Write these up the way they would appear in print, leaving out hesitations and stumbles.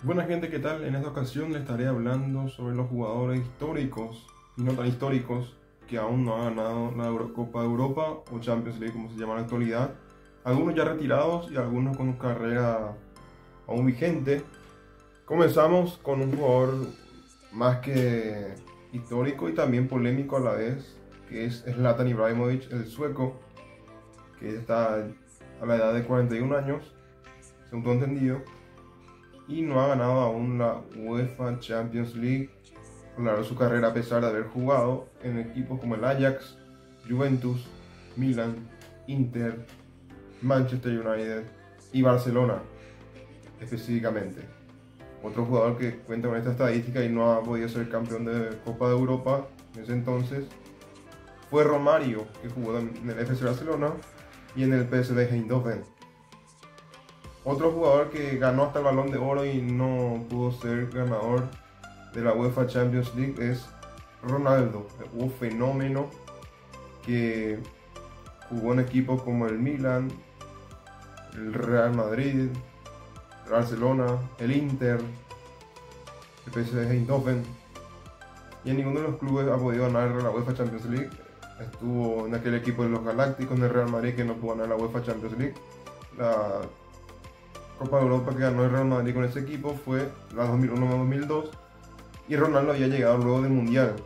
Buena gente, ¿qué tal? En esta ocasión les estaré hablando sobre los jugadores históricos y no tan históricos que aún no han ganado la Eurocopa de Europa o Champions League como se llama en la actualidad. Algunos ya retirados y algunos con carrera aún vigente. Comenzamos con un jugador más que histórico y también polémico a la vez, que es Zlatan Ibrahimovic, el sueco, que está a la edad de 41 años, según todo entendido, y no ha ganado aún la UEFA Champions League a lo largo de su carrera, a pesar de haber jugado en equipos como el Ajax, Juventus, Milan, Inter, Manchester United y Barcelona específicamente. Otro jugador que cuenta con esta estadística y no ha podido ser campeón de Copa de Europa en ese entonces fue Romario, que jugó en el FC Barcelona y en el PSV Eindhoven. Otro jugador que ganó hasta el Balón de Oro y no pudo ser ganador de la UEFA Champions League es Ronaldo, un fenómeno que jugó en equipos como el Milan, el Real Madrid, el Barcelona, el Inter, el PSV Eindhoven, y en ninguno de los clubes ha podido ganar la UEFA Champions League. Estuvo en aquel equipo de los Galácticos, en el Real Madrid, que no pudo ganar la UEFA Champions League. La Copa de Europa que ganó el Real Madrid con ese equipo fue la 2001-2002 y Ronaldo había llegado luego del Mundial.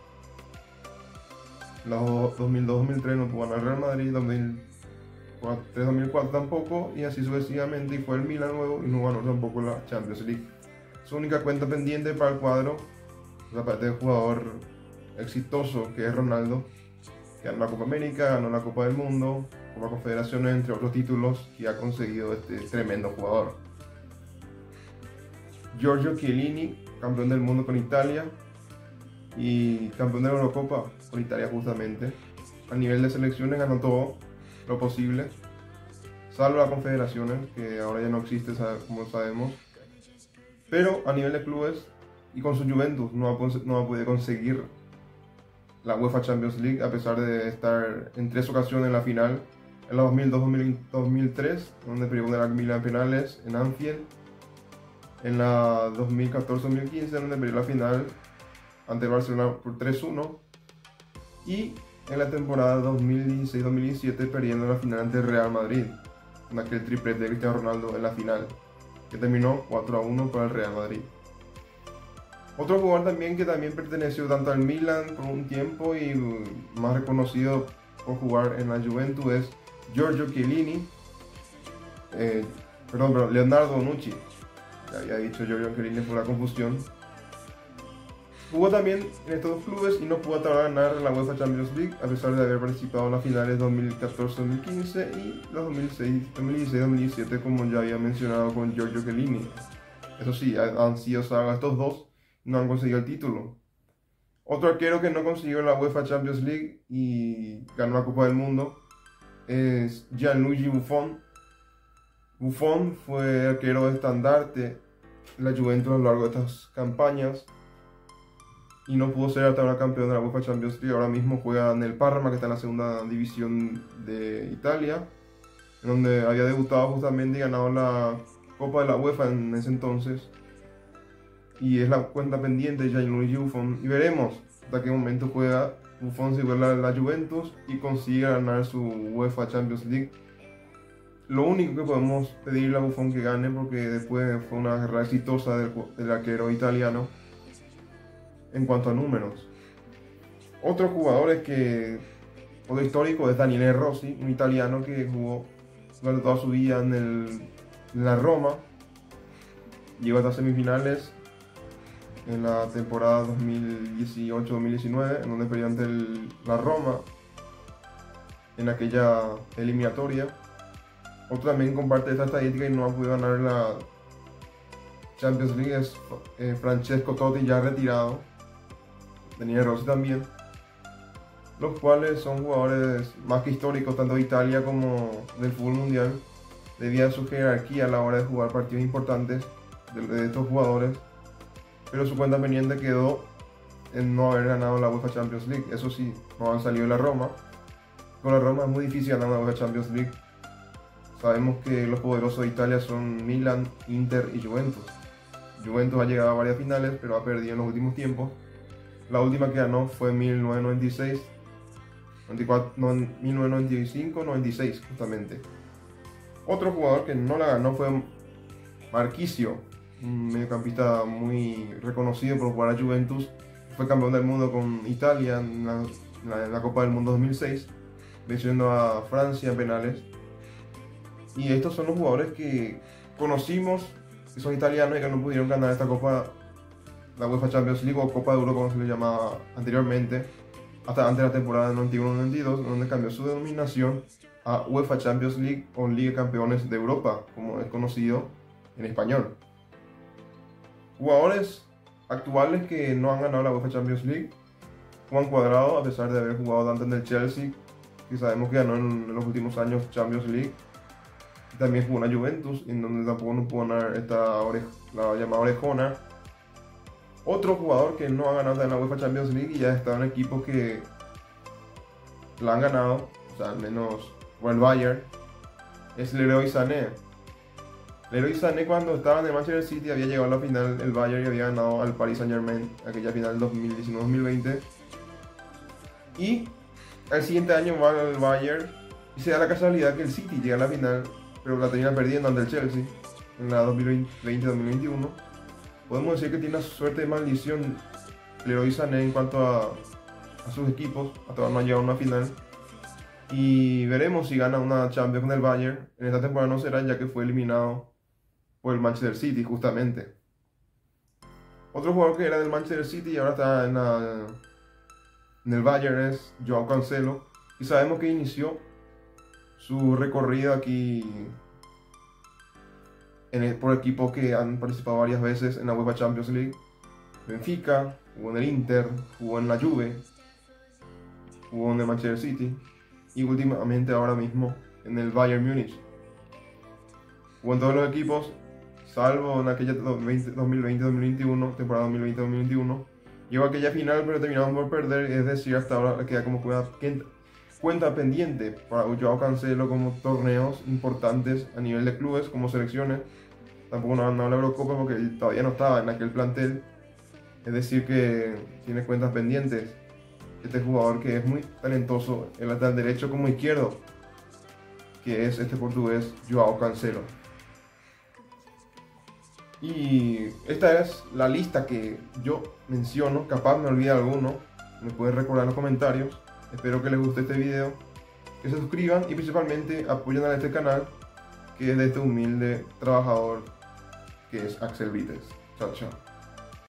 La 2002-2003 no pudo ganar el Real Madrid, 2003-2004 tampoco, y así sucesivamente, y fue el Milan luego y no ganó tampoco la Champions League. Su única cuenta pendiente para el cuadro, aparte del jugador exitoso que es Ronaldo, que ganó la Copa América, ganó la Copa del Mundo, Copa Confederaciones, entre otros títulos que ha conseguido este tremendo jugador. Giorgio Chiellini, campeón del mundo con Italia y campeón de la Eurocopa con Italia justamente. A nivel de selecciones ganó todo lo posible, salvo las confederaciones, que ahora ya no existe, como sabemos. Pero a nivel de clubes y con su Juventus no ha podido conseguir la UEFA Champions League, a pesar de estar en 3 ocasiones en la final, en la 2002, 2003, donde perdió con el Milan penales en Anfield, en la 2014-2015, donde perdió la final ante Barcelona por 3-1, y en la temporada 2016-2017 perdiendo la final ante el Real Madrid, en aquel triplete de Cristiano Ronaldo en la final, que terminó 4-1 para el Real Madrid. Otro jugador también que también perteneció tanto al Milan por un tiempo y más reconocido por jugar en la Juventus es Giorgio Chiellini, Leonardo Bonucci. Ya había dicho Giorgio Chiellini por la confusión. Jugó también en estos dos clubes y no pudo ganar la UEFA Champions League, a pesar de haber participado en las finales 2014-2015 y los 2016-2017, como ya había mencionado con Giorgio Chiellini. Eso sí, han sido saga estos dos, no han conseguido el título. Otro arquero que no consiguió la UEFA Champions League y ganó la Copa del Mundo es Gianluigi Buffon. Buffon fue arquero de estandarte en la Juventus a lo largo de estas campañas y no pudo ser hasta ahora campeón de la UEFA Champions League. Ahora mismo juega en el Parma, que está en la segunda división de Italia, en donde había debutado justamente y ganado la Copa de la UEFA en ese entonces. Y es la cuenta pendiente de Gianluigi Buffon, y veremos hasta qué momento juega Buffon si vuelve a la Juventus y consigue ganar su UEFA Champions League. Lo único que podemos pedirle a Buffon que gane, porque después fue una carrera exitosa del arquero italiano en cuanto a números. Otros jugadores otro histórico es Daniele Rossi, un italiano que jugó durante toda su vida en la Roma. Llegó hasta semifinales en la temporada 2018-2019, en donde perdió ante la Roma en aquella eliminatoria. Otro también comparte esta estadística y no ha podido ganar la Champions League es Francesco Totti, ya retirado. Daniele Rossi también, los cuales son jugadores más que históricos tanto de Italia como del fútbol mundial, debido a su jerarquía a la hora de jugar partidos importantes de estos jugadores. Pero su cuenta pendiente quedó en no haber ganado la UEFA Champions League. Eso sí, no han salido de la Roma. Con la Roma es muy difícil ganar la UEFA Champions League. Sabemos que los poderosos de Italia son Milan, Inter y Juventus. Juventus ha llegado a varias finales, pero ha perdido en los últimos tiempos. La última que ganó fue en 1996, 94, no, 1995, 96 justamente. Otro jugador que no la ganó fue Marchisio, un mediocampista muy reconocido por jugar a Juventus. Fue campeón del mundo con Italia en la Copa del Mundo 2006, venciendo a Francia en penales. Y estos son los jugadores que conocimos, que son italianos y que no pudieron ganar esta Copa, la UEFA Champions League o Copa de Euro como se le llamaba anteriormente, hasta antes de la temporada 91-92, donde cambió su denominación a UEFA Champions League o Liga de Campeones de Europa, como es conocido en español. Jugadores actuales que no han ganado la UEFA Champions League: Juan Cuadrado, a pesar de haber jugado antes en el Chelsea, que sabemos que ganó en los últimos años Champions League. También jugó en la Juventus, en donde tampoco nos pudo ganar la llamada orejona. Otro jugador que no ha ganado en la UEFA Champions League y ya está en equipos que la han ganado, o sea, al menos por el Bayern, es Leroy Sané. Leroy Sané, cuando estaba en el Manchester City, había llegado a la final del Bayern y había ganado al Paris Saint-Germain, aquella final 2019-2020. Y al siguiente año va al Bayern y se da la casualidad que el City llega a la final, pero la termina perdiendo ante el Chelsea en la 2020-2021. Podemos decir que tiene una suerte de maldición Leroy Sané en cuanto a sus equipos, hasta no ha llegado a una final. Y veremos si gana una Champions con el Bayern. En esta temporada no será, ya que fue eliminado por el Manchester City justamente. Otro jugador que era del Manchester City y ahora está en el Bayern es Joao Cancelo. Y sabemos que inició su recorrido aquí por equipos que han participado varias veces en la UEFA Champions League. Benfica, jugó en el Inter, jugó en la Juve, jugó en el Manchester City y últimamente ahora mismo en el Bayern Múnich. Jugó en todos los equipos, salvo en aquella 2020-2021, temporada 2020-2021. Llegó a aquella final, pero terminaron por perder, es decir, hasta ahora queda como cuenta pendiente para Joao Cancelo como torneos importantes a nivel de clubes, como selecciones. Tampoco no la Eurocopa porque él todavía no estaba en aquel plantel, es decir que tiene cuentas pendientes. Este jugador que es muy talentoso, él está al derecho como izquierdo, que es este portugués Joao Cancelo. Y esta es la lista que yo menciono, capaz me olvide alguno, me pueden recordar en los comentarios. Espero que les guste este video, que se suscriban y principalmente apoyen a este canal, que es de este humilde trabajador que es Axel Vites. Chao, chao.